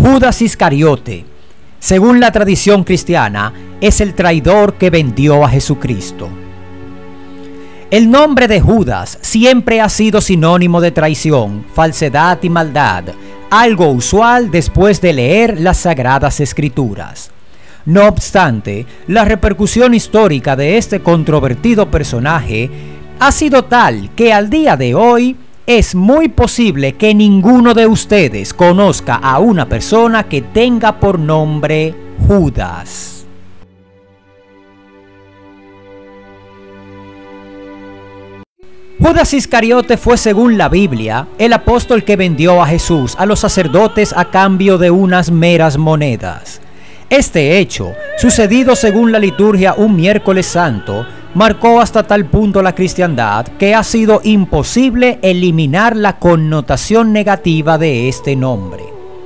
Judas Iscariote, según la tradición cristiana, es el traidor que vendió a Jesucristo. El nombre de Judas siempre ha sido sinónimo de traición, falsedad y maldad, algo usual después de leer las Sagradas Escrituras. No obstante, la repercusión histórica de este controvertido personaje ha sido tal que al día de hoy es muy posible que ninguno de ustedes conozca a una persona que tenga por nombre Judas. Judas Iscariote fue, según la Biblia, el apóstol que vendió a Jesús a los sacerdotes a cambio de unas meras monedas. Este hecho, sucedido según la liturgia un miércoles santo, marcó hasta tal punto la cristiandad que ha sido imposible eliminar la connotación negativa de este nombre.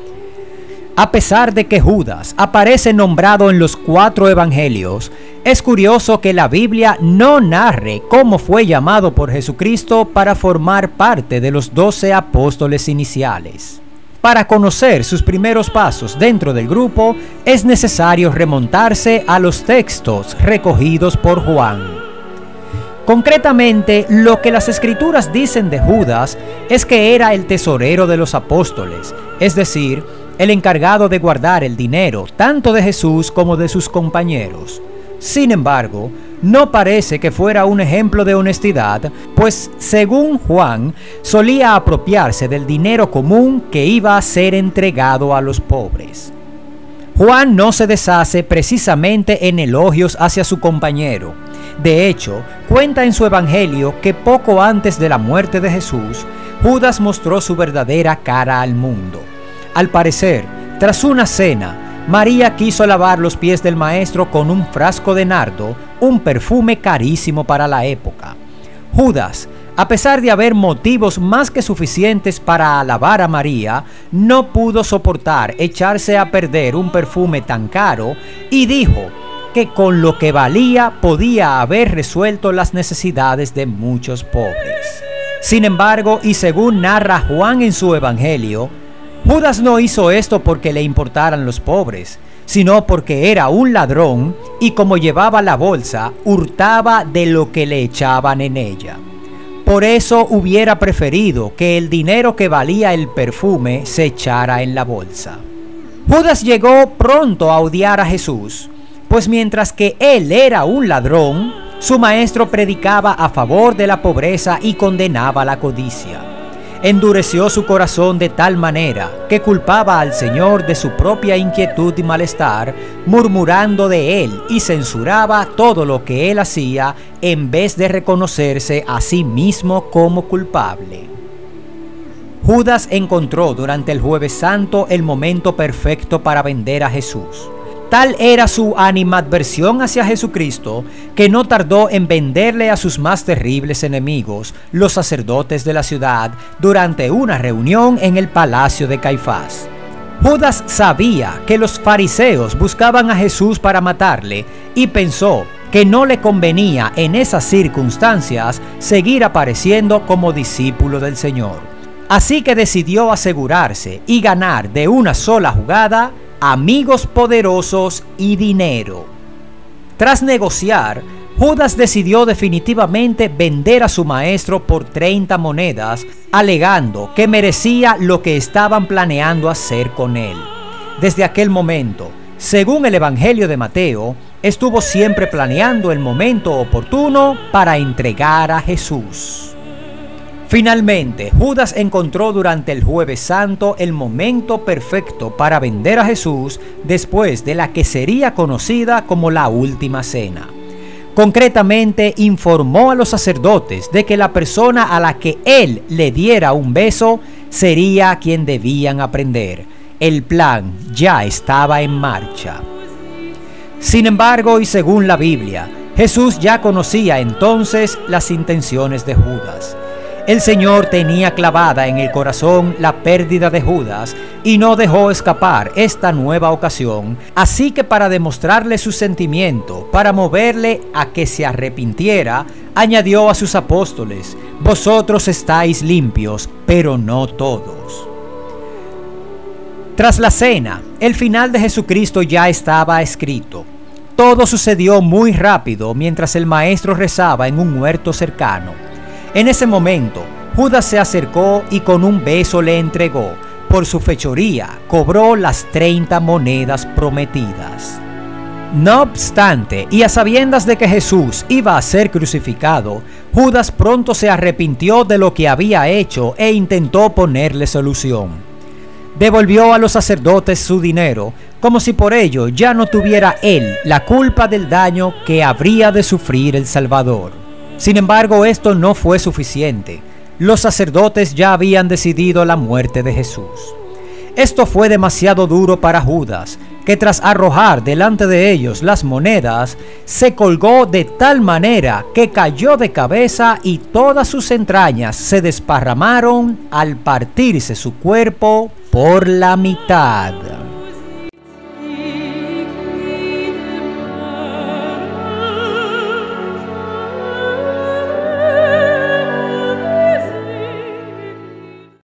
A pesar de que Judas aparece nombrado en los 4 evangelios, es curioso que la Biblia no narre cómo fue llamado por Jesucristo para formar parte de los 12 apóstoles iniciales. Para conocer sus primeros pasos dentro del grupo, es necesario remontarse a los textos recogidos por Juan. Concretamente, lo que las Escrituras dicen de Judas es que era el tesorero de los apóstoles, es decir, el encargado de guardar el dinero tanto de Jesús como de sus compañeros. Sin embargo, no parece que fuera un ejemplo de honestidad, pues según Juan, solía apropiarse del dinero común que iba a ser entregado a los pobres. Juan no se deshace precisamente en elogios hacia su compañero. De hecho, cuenta en su evangelio que poco antes de la muerte de Jesús, Judas mostró su verdadera cara al mundo. Al parecer, tras una cena, María quiso lavar los pies del maestro con un frasco de nardo, un perfume carísimo para la época. Judas, a pesar de haber motivos más que suficientes para alabar a María, no pudo soportar echarse a perder un perfume tan caro y dijo que con lo que valía podía haber resuelto las necesidades de muchos pobres. Sin embargo, y según narra Juan en su evangelio, Judas no hizo esto porque le importaran los pobres, sino porque era un ladrón y como llevaba la bolsa, hurtaba de lo que le echaban en ella. Por eso hubiera preferido que el dinero que valía el perfume se echara en la bolsa. Judas llegó pronto a odiar a Jesús, pues mientras que él era un ladrón, su maestro predicaba a favor de la pobreza y condenaba la codicia. Endureció su corazón de tal manera que culpaba al Señor de su propia inquietud y malestar, murmurando de él y censuraba todo lo que él hacía en vez de reconocerse a sí mismo como culpable. Judas encontró durante el Jueves Santo el momento perfecto para vender a Jesús. Tal era su animadversión hacia Jesucristo que no tardó en venderle a sus más terribles enemigos, los sacerdotes de la ciudad, durante una reunión en el palacio de Caifás. Judas sabía que los fariseos buscaban a Jesús para matarle y pensó que no le convenía en esas circunstancias seguir apareciendo como discípulo del Señor. Así que decidió asegurarse y ganar de una sola jugada amigos poderosos y dinero. Tras negociar, Judas decidió definitivamente vender a su maestro por 30 monedas, alegando que merecía lo que estaban planeando hacer con él. Desde aquel momento, según el Evangelio de Mateo, estuvo siempre planeando el momento oportuno para entregar a Jesús. Finalmente, Judas encontró durante el Jueves Santo el momento perfecto para vender a Jesús después de la que sería conocida como la Última Cena. Concretamente, informó a los sacerdotes de que la persona a la que él le diera un beso sería a quien debían aprender. El plan ya estaba en marcha. Sin embargo, y según la Biblia, Jesús ya conocía entonces las intenciones de Judas. El Señor tenía clavada en el corazón la pérdida de Judas y no dejó escapar esta nueva ocasión, así que para demostrarle su sentimiento, para moverle a que se arrepintiera, añadió a sus apóstoles: vosotros estáis limpios, pero no todos. Tras la cena, el final de Jesucristo ya estaba escrito. Todo sucedió muy rápido mientras el maestro rezaba en un huerto cercano. En ese momento, Judas se acercó y con un beso le entregó. Por su fechoría, cobró las 30 monedas prometidas. No obstante, y a sabiendas de que Jesús iba a ser crucificado, Judas pronto se arrepintió de lo que había hecho e intentó ponerle solución. Devolvió a los sacerdotes su dinero, como si por ello ya no tuviera él la culpa del daño que habría de sufrir el Salvador. Sin embargo, esto no fue suficiente. Los sacerdotes ya habían decidido la muerte de Jesús. Esto fue demasiado duro para Judas, que tras arrojar delante de ellos las monedas, se colgó de tal manera que cayó de cabeza y todas sus entrañas se desparramaron al partirse su cuerpo por la mitad.